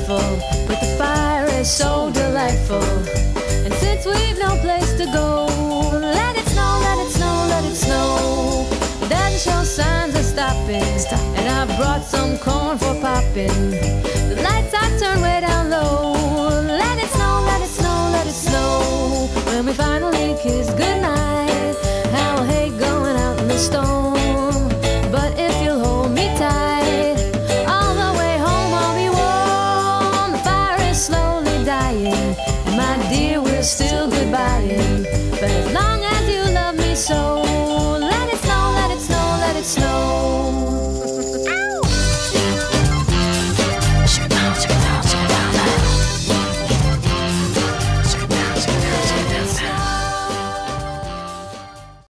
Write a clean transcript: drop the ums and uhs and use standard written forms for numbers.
rifle, but the fire is so delightful. And since we've no place to go, let it snow, let it snow, let it snow. It doesn't show signs of stopping, and I brought some corn for popping. The lights I turned way down low. Let it snow, let it snow, let it snow. When we finally kiss goodnight, I will hate going out in the storm.